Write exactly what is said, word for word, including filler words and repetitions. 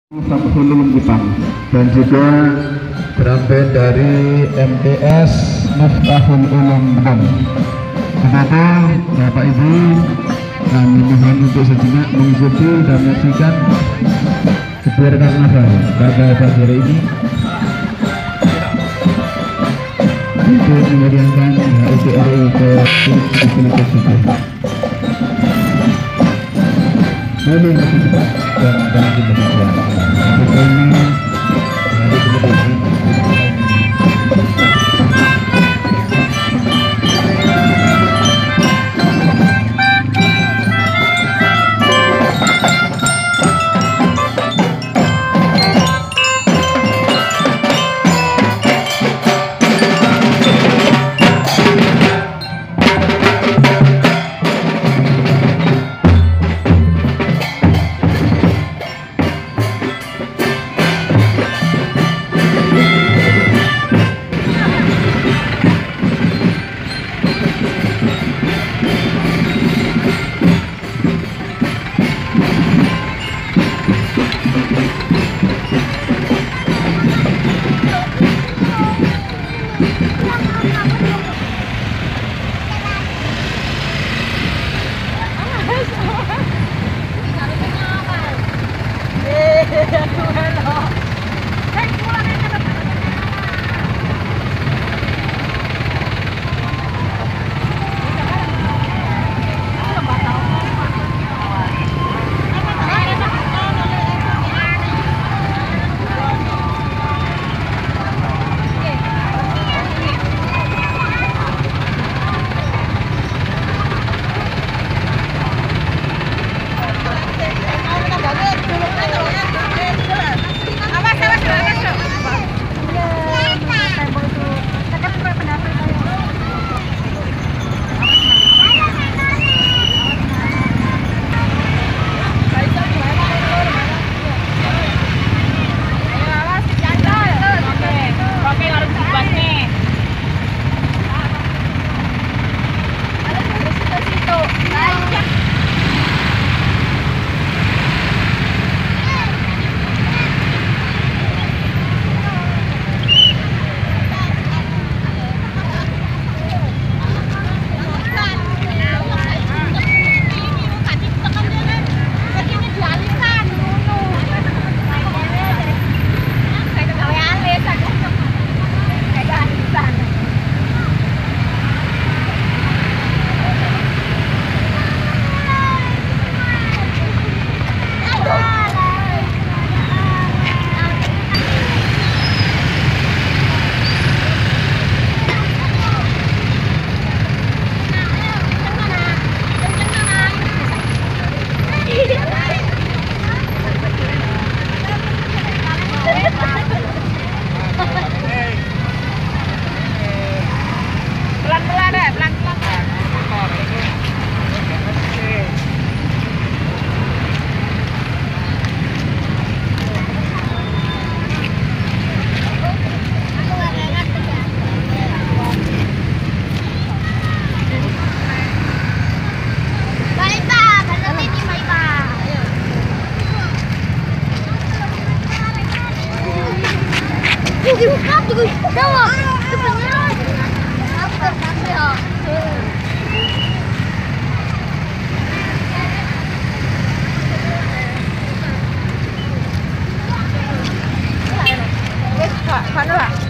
Samsul Ulum Kupang, dan juga drum band dari M T S Miftahul Ulum Kupang. Kepada Bapak Ibu, kami mohon untuk sejenak mengikuti dan menyaksikan geber karnaval pada pagi ini untuk memeriahkan H U T R I ke tujuh puluh tujuh. Ini masih cepat dan dan kita bisa. Ini hari kemudian. Pelan-pelan deh, pelan-pelan. Baik Pak, kalau ini baik Pak. Dibuka tuh, jawab. Pak, Pak, Pak.